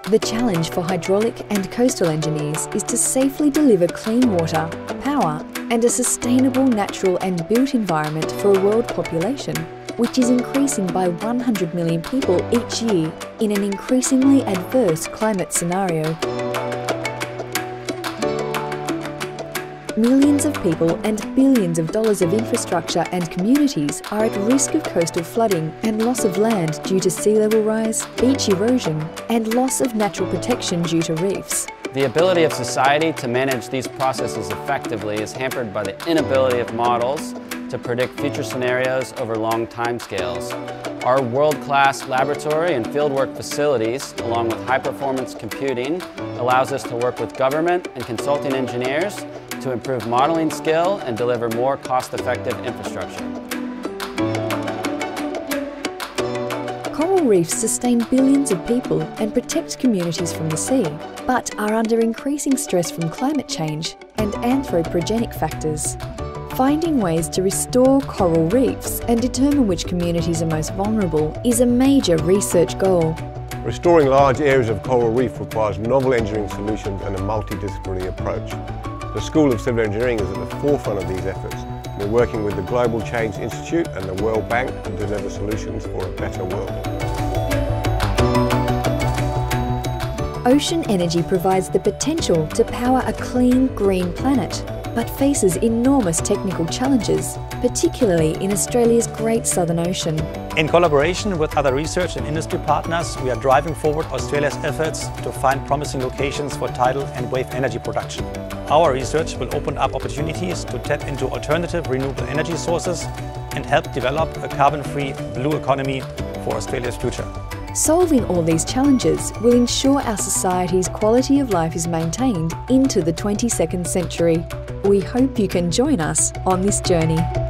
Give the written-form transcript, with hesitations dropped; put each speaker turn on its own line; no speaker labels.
The challenge for hydraulic and coastal engineers is to safely deliver clean water, power, and a sustainable natural and built environment for a world population, which is increasing by 100 million people each year in an increasingly adverse climate scenario. Millions of people and billions of dollars of infrastructure and communities are at risk of coastal flooding and loss of land due to sea level rise, beach erosion, and loss of natural protection due to reefs.
The ability of society to manage these processes effectively is hampered by the inability of models to predict future scenarios over long timescales. Our world-class laboratory and fieldwork facilities, along with high-performance computing, allows us to work with government and consulting engineers to improve modeling skill and deliver more cost-effective infrastructure.
Coral reefs sustain billions of people and protect communities from the sea, but are under increasing stress from climate change and anthropogenic factors. Finding ways to restore coral reefs and determine which communities are most vulnerable is a major research goal.
Restoring large areas of coral reef requires novel engineering solutions and a multidisciplinary approach. The School of Civil Engineering is at the forefront of these efforts. We're working with the Global Change Institute and the World Bank to deliver solutions for a better world.
Ocean energy provides the potential to power a clean, green planet, but faces enormous technical challenges, particularly in Australia's Great Southern Ocean.
In collaboration with other research and industry partners, we are driving forward Australia's efforts to find promising locations for tidal and wave energy production. Our research will open up opportunities to tap into alternative renewable energy sources and help develop a carbon-free blue economy for Australia's future.
Solving all these challenges will ensure our society's quality of life is maintained into the 22nd century. We hope you can join us on this journey.